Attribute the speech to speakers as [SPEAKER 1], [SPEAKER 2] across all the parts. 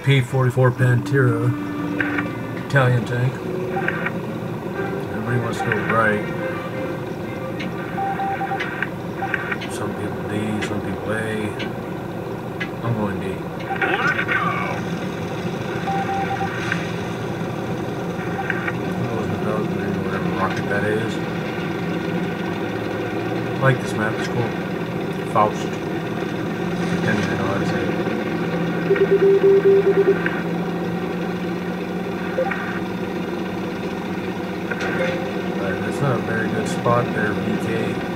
[SPEAKER 1] P.44 Pantera Italian tank. Everybody wants to go right. Some people D, some people A. I'm going D.
[SPEAKER 2] Let's go.
[SPEAKER 1] Whatever rocket that is. I like this map, it's cool. Faust. Depending on how to say it. But that's not a very good spot there, VK.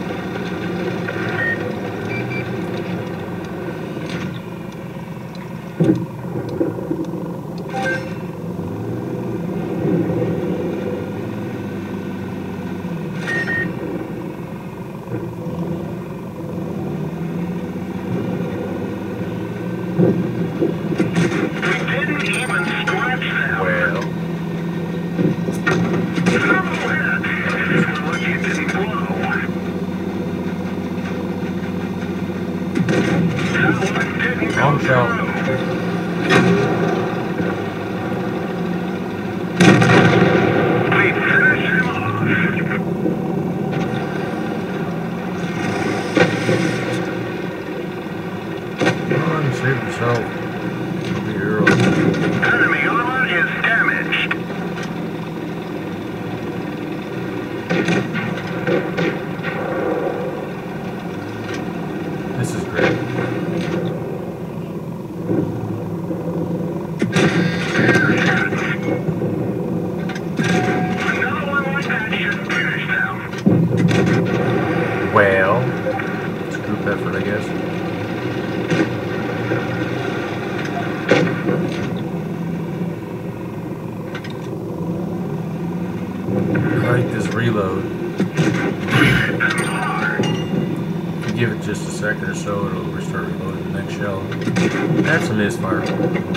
[SPEAKER 1] Long shot. Come on, save yourself. Don't be a hero.
[SPEAKER 2] Enemy armor is damaged.
[SPEAKER 1] This is great. Well, it's a group effort, I guess. I like this reload. If you give it just a second or so, it'll start reloading the next shell. That's a misfire.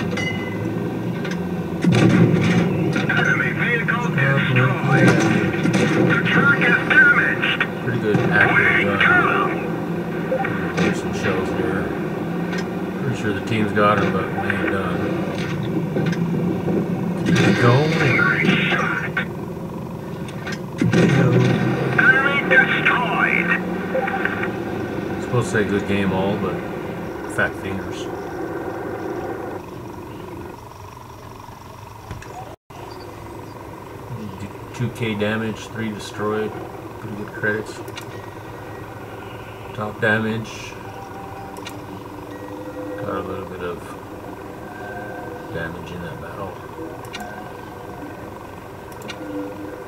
[SPEAKER 2] Enemy vehicle destroyed. The truck is damaged.
[SPEAKER 1] Pretty good accurate gun. There's some shells here. Pretty sure the team's got them, but we ain't done. Keep going.
[SPEAKER 2] Enemy destroyed.
[SPEAKER 1] Supposed to say good game all, but fat fingers. Do 2K damage, 3 destroyed. Pretty good credits. Top damage. Got a little bit of damage in that battle.